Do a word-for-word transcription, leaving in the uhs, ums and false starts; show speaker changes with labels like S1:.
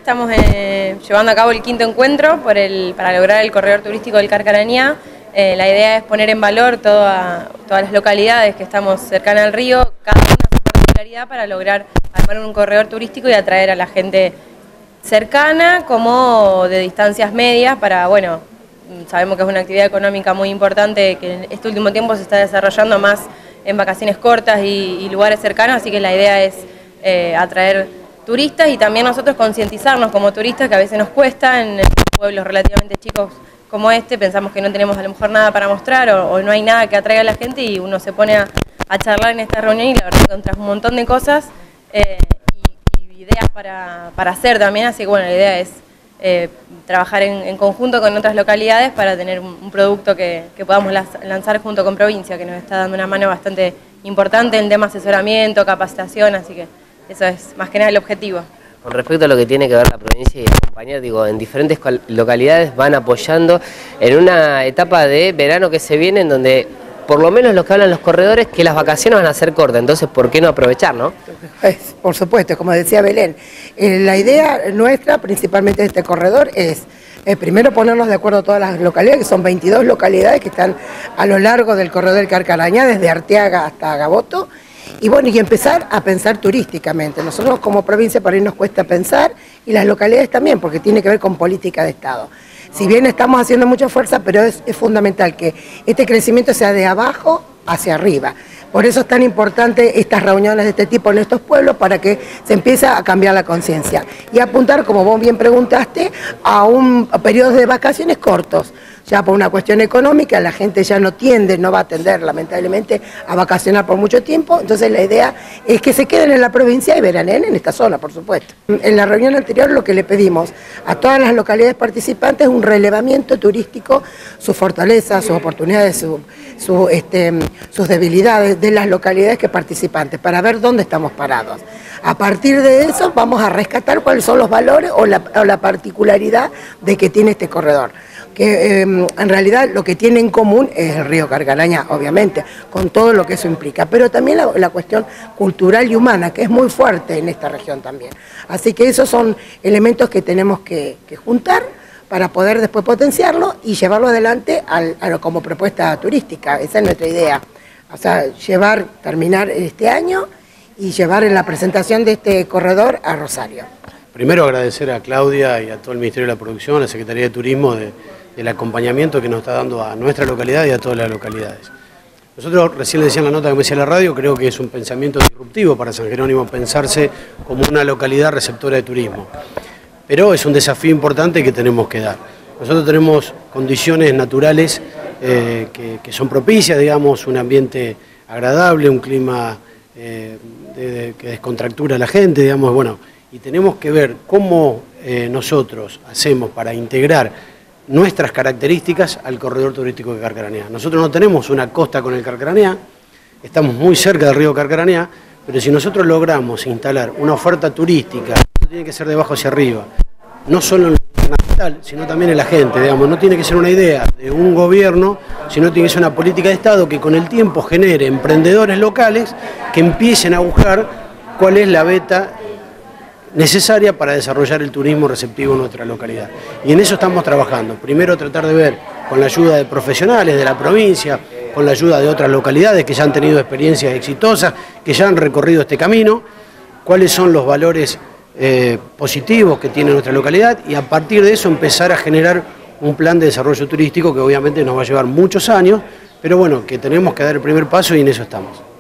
S1: estamos eh, llevando a cabo el quinto encuentro por el, para lograr el corredor turístico del Carcarañá. Eh, la idea es poner en valor toda, todas las localidades que estamos cercanas al río, cada una su particularidad para lograr armar un corredor turístico y atraer a la gente cercana como de distancias medias para, bueno, sabemos que es una actividad económica muy importante que en este último tiempo se está desarrollando más en vacaciones cortas y, y lugares cercanos, así que la idea es eh, atraer turistas y también nosotros concientizarnos como turistas, que a veces nos cuesta en, en pueblos relativamente chicos como este, pensamos que no tenemos a lo mejor nada para mostrar o, o no hay nada que atraiga a la gente y uno se pone a, a charlar en esta reunión y la verdad encontrás un montón de cosas eh, y, y ideas para, para hacer también, así que bueno, la idea es eh, trabajar en, en conjunto con otras localidades para tener un, un producto que, que podamos lanzar junto con provincia, que nos está dando una mano bastante importante en tema asesoramiento, capacitación, así que eso es más que nada el objetivo.
S2: Con respecto a lo que tiene que ver la provincia y acompañar, digo, en diferentes localidades van apoyando en una etapa de verano que se viene en donde, por lo menos los que hablan los corredores, que las vacaciones van a ser cortas, entonces ¿por qué no aprovechar, no?
S3: Por supuesto, como decía Belén, eh, la idea nuestra, principalmente de este corredor, es eh, primero ponernos de acuerdo todas las localidades, que son veintidós localidades que están a lo largo del corredor del Carcarañá, desde Arteaga hasta Gaboto, y bueno, y empezar a pensar turísticamente. Nosotros como provincia por ahí nos cuesta pensar, y las localidades también, porque tiene que ver con política de Estado. Si bien estamos haciendo mucha fuerza, pero es, es fundamental que este crecimiento sea de abajo hacia arriba. Por eso es tan importante estas reuniones de este tipo en estos pueblos, para que se empiece a cambiar la conciencia. Y apuntar, como vos bien preguntaste, a un a periodos de vacaciones cortos. Ya por una cuestión económica, la gente ya no tiende, no va a tender lamentablemente a vacacionar por mucho tiempo, entonces la idea es que se queden en la provincia y veraneen en esta zona, por supuesto. En la reunión anterior lo que le pedimos a todas las localidades participantes es un relevamiento turístico, sus fortalezas, sus oportunidades, su, su, este, sus debilidades de las localidades que participantes, para ver dónde estamos parados. A partir de eso vamos a rescatar cuáles son los valores o la, o la particularidad de que tiene este corredor, que eh, en realidad lo que tiene en común es el río Carcarañá, obviamente, con todo lo que eso implica, pero también la, la cuestión cultural y humana, que es muy fuerte en esta región también. Así que esos son elementos que tenemos que, que juntar para poder después potenciarlo y llevarlo adelante al, a, como propuesta turística. Esa es nuestra idea, o sea, llevar, terminar este año y llevar en la presentación de este corredor a Rosario.
S4: Primero agradecer a Claudia y a todo el Ministerio de la Producción, a la Secretaría de Turismo, de, del acompañamiento que nos está dando a nuestra localidad y a todas las localidades. Nosotros, recién le decía en la nota que me decía la radio, creo que es un pensamiento disruptivo para San Jerónimo pensarse como una localidad receptora de turismo. Pero es un desafío importante que tenemos que dar. Nosotros tenemos condiciones naturales eh, que, que son propicias, digamos, un ambiente agradable, un clima eh, de, de, que descontractura a la gente, digamos, bueno, y tenemos que ver cómo eh, nosotros hacemos para integrar nuestras características al corredor turístico de Carcarañá. Nosotros no tenemos una costa con el Carcarañá, estamos muy cerca del río Carcarañá, pero si nosotros logramos instalar una oferta turística, esto tiene que ser de abajo hacia arriba, no solo en lo gubernamental, sino también en la gente, digamos, no tiene que ser una idea de un gobierno, sino tiene que ser una política de Estado que con el tiempo genere emprendedores locales que empiecen a buscar cuál es la beta necesaria para desarrollar el turismo receptivo en nuestra localidad. Y en eso estamos trabajando. Primero tratar de ver, con la ayuda de profesionales de la provincia, con la ayuda de otras localidades que ya han tenido experiencias exitosas, que ya han recorrido este camino, cuáles son los valores eh, positivos que tiene nuestra localidad y a partir de eso empezar a generar un plan de desarrollo turístico que obviamente nos va a llevar muchos años, pero bueno, que tenemos que dar el primer paso y en eso estamos.